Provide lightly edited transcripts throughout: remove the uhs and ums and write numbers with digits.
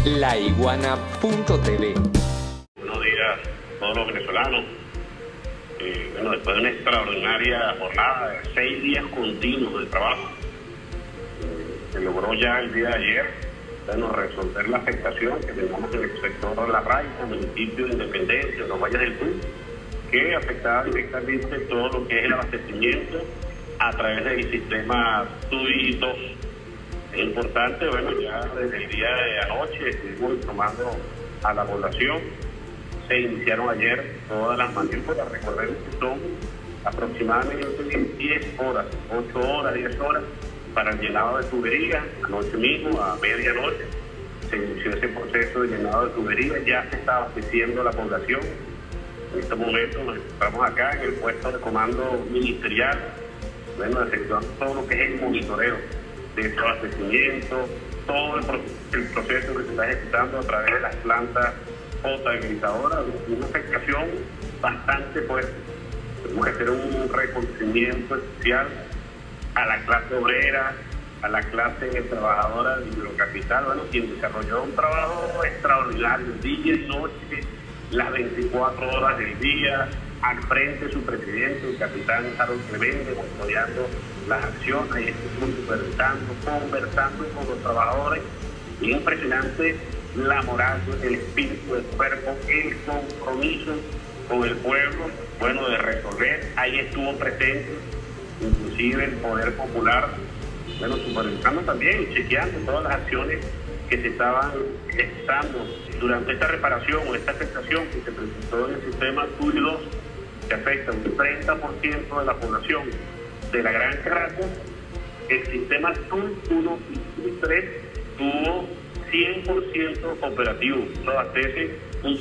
laiguana.tv. Buenos días a todos los venezolanos. Después de una extraordinaria jornada de 6 días continuos de trabajo, se logró ya el día de ayer resolver la afectación que teníamos en el sector de La Raica, municipio de Independencia, Los Valles del Tuy, que afectaba directamente todo lo que es el abastecimiento a través del sistema TUI 2. Es importante, ya desde el día de anoche estuvimos informando a la población. Se iniciaron ayer todas las maniobras. Recordemos que son aproximadamente 10 horas, 8 horas, 10 horas para el llenado de tuberías. Anoche mismo, a medianoche, se inició ese proceso de llenado de tuberías. Ya se está abasteciendo la población. En este momento nos encontramos acá en el puesto de comando ministerial, efectuando todo lo que es el monitoreo de ese abastecimiento, todo el proceso que se está ejecutando a través de las plantas potabilizadoras, una afectación bastante fuerte. Tenemos que hacer un reconocimiento especial a la clase obrera, a la clase trabajadora de Hidrocapital, quien desarrolló un trabajo extraordinario, día y noche, las 24 horas del día, al frente de su presidente, el capitán Harold Clemente, monitoreando las acciones, y estuvimos conversando con los trabajadores. Y impresionante la moral, el espíritu del cuerpo, el compromiso con el pueblo, de resolver. Ahí estuvo presente, inclusive el Poder Popular, supervisando también y chequeando todas las acciones que se estaban ejecutando durante esta reparación o esta afectación que se presentó en el sistema TUI 2, que afecta un 30% de la población de la Gran Caracas. El sistema TUI 1 y TUI 3 tuvo 100% operativo, eso abastece un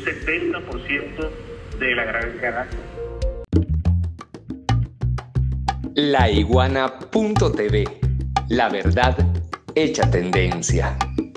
70% de la Gran Caracas. laiguana.tv, la verdad hecha tendencia.